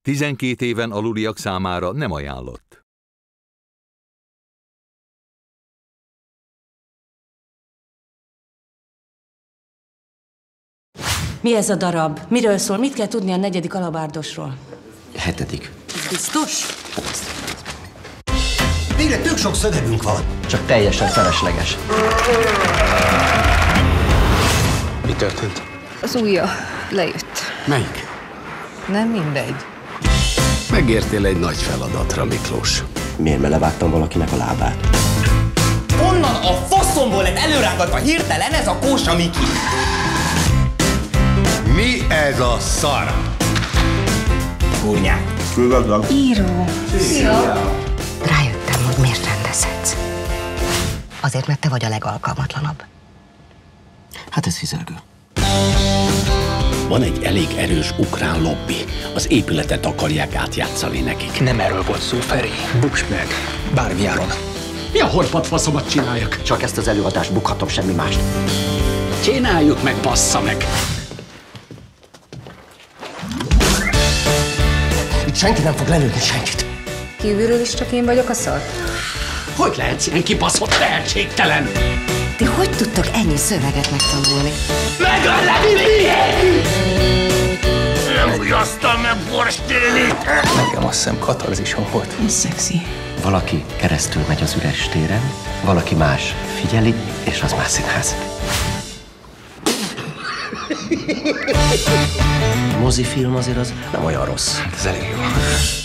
12 éven aluliak számára nem ajánlott. Mi ez a darab? Miről szól? Mit kell tudni a 4. alabárdosról? 7. Biztos? Végre tök sok szövegünk van. Csak teljesen felesleges. Mi történt? Az ujja lejött. Melyik? Nem mindegy. Megértél egy nagy feladatra, Miklós. Miért levágtam valakinek a lábát? Honnan a faszomból lett előrángatva hirtelen ez a Kósa Miki? Mi ez a szar? Gurnyák. Író. Rájöttem, hogy miért rendezhetsz. Azért, mert te vagy a legalkalmatlanabb. Hát ez hizelgő. Van egy elég erős ukrán lobby. Az épületet akarják átjátszani nekik. Nem erről volt szó, Feri. Buksz meg. Bármi áron. Mi a horpat faszomat csináljak? Csak ezt az előadást bukhatom, semmi mást. Csináljuk meg, bassza meg! Itt senki nem fog lelőni senkit. Kívülről is csak én vagyok a szar? Hogy lehetsz ilyen kibaszott tehetségtelen? Ti hogy tudtok ennyi szöveget megtanulni? Megöllek miért? Nem ugyasztal meg borstéli! Nekem azt hiszem katarzison volt. Ez szexi. Valaki keresztül megy az üres téren, valaki más figyeli, és az már színház. A mozifilm azért az nem olyan rossz. Ez elég jó.